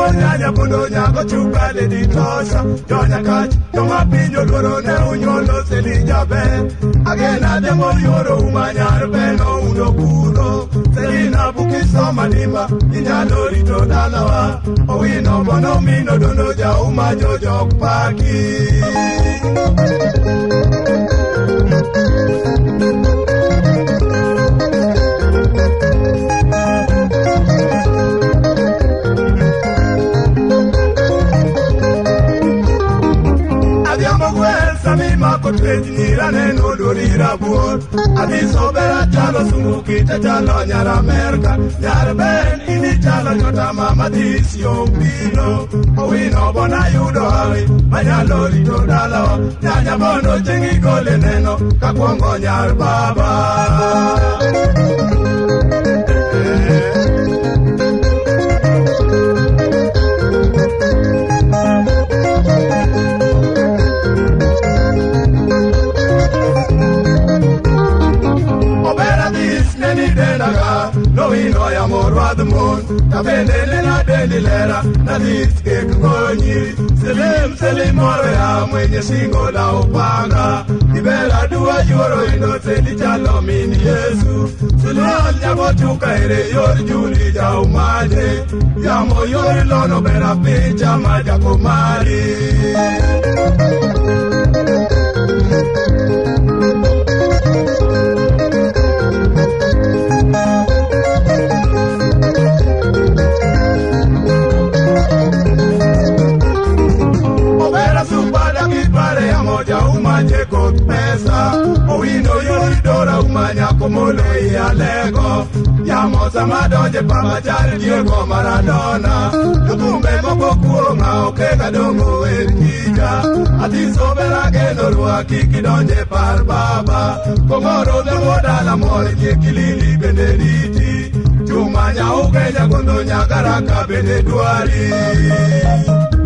nyanya puno nyako chukale di tosha. Jonya kach, joma pinyo loro ne unyolo selija be. Agena demo yoro umanyar beno uno kuro. Selina bukiso manima, inyalo rito dalawa. Owino bono mino dono ja umajojo paki. Nirane no dorira buor Adiso bera chalo sumuki te chalo nyara Amerika Nyara ben ini chalo nyota mama disio pino Owino bona yudo hawi Manyalo rito dalawa Nyanya bono jengi gole neno Kakwongo nyar baba Ino ya morwa the moon Kabele na deli lera Na diske kukonyi Selim moro ya mwenye singo la upanga Ibela dua yoro ino teli chalo mini Yesu Sulol nyabo chuka ere yor juli ja umaje Yamo yori lono bera picha maja kumari Owino yoridora umanya komolo ya lego Yamo samadoje pamachari Diego Maradona Lukumbe moko kuonga okega dongo erkija Atiso berage norua kiki donje par baba Komoro de modala mori kilili benediti Chumanya ukeja kondo nyagaraka beneduari